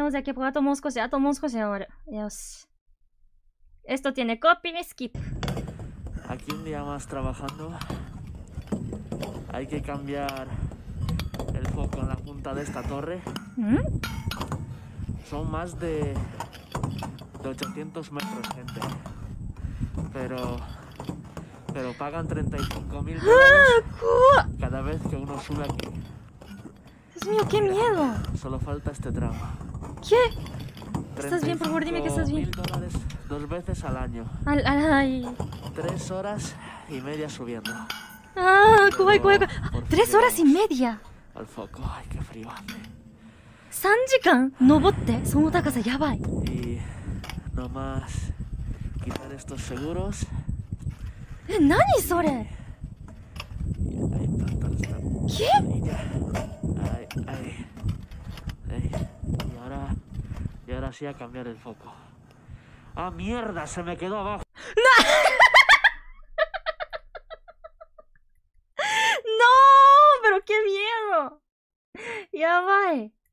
terminamos de aquí, porque aともう少しで終わる。よし。Esto tiene copy, skip. Aquí un día más trabajando. Hay que cambiar el foco en la punta de esta torre. Son más de 800 metros, gente. Pero pagan $35,000 cada vez que uno sube aquí. Dios mío, qué miedo. Solo falta este tramo. ¿Qué? ¿Estás bien? Por favor, dime que estás bien. $35,000 2 veces al año. Ay. 3 horas y media subiendo. Ah, cuay. 3 horas y media. Al foco, ay, qué frío hace. 3時間登ってその高さやばい。 Y no más quitar estos seguros. 何それ？ ¿Qué? Y ahora sí a cambiar el foco. ¡Ah, mierda! Se me quedó abajo. ¡No! ¡Pero qué miedo! ¡Ya va!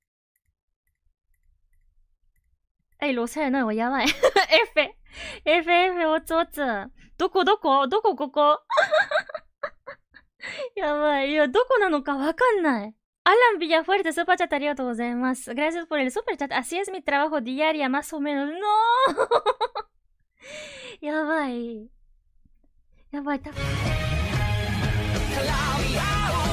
¡Ey, lo sé, no, ya va! F, 8. どこここやばい。いや、どこなのかわかんない。Alan Villafuerte, super chat, ありがとうございます。Gracias por el super chat. Así es mi trabajo diaria, más o menos. ¡No! やばい。